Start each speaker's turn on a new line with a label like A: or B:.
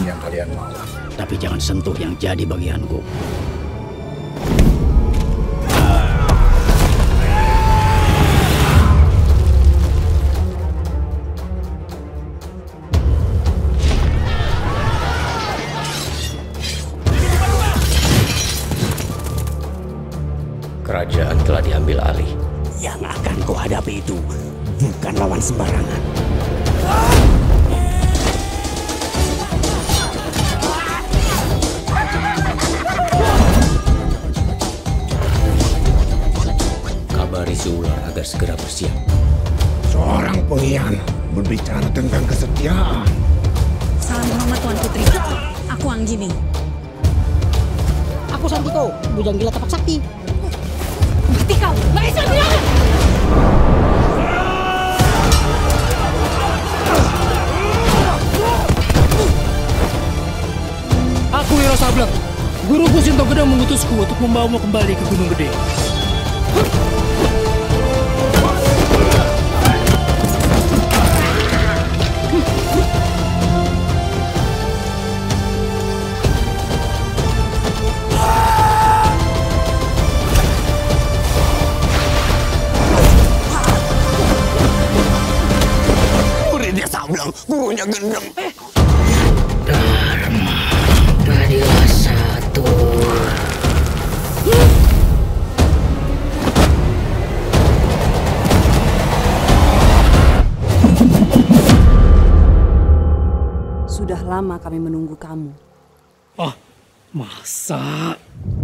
A: apapun yang kalian mau.
B: Tapi jangan sentuh yang jadi bagianku.
C: Kerajaan telah diambil alih.
B: Yang akan kau hadapi itu bukan lawan sembarangan.
C: Kabari si ular agar segera bersiap.
A: Seorang pengkhianat berbicara tentang kesetiaan.
D: Salam hormat Tuan Putri. Aku Anggini.
E: Aku Santiko, bujang gila tapak sakti.
D: Mati kau! Maesha bilang!
F: Aku Wiro Sableng. Guruku Sinto Gedang mengutusku untuk membawamu kembali ke Gunung Gede.
B: Muridnya Sableng, gurunya Gendeng.
G: Dharma, jadilah satu.
D: Sudah lama kami menunggu kamu.
F: Ah, masa?